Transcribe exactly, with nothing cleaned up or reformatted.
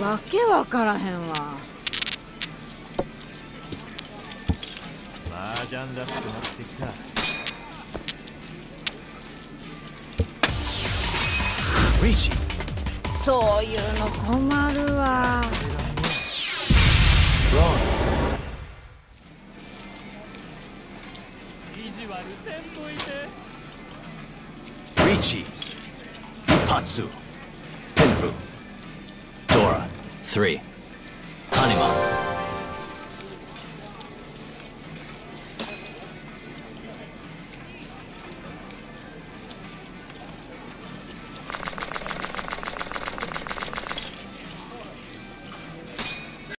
わけわからへんわ。 麻雀らしくなってきた。リーチ。 そういうの困るわ。 意地悪せんといて。 リーチ、一発、ペンフ、ドラ、three、ハニマン。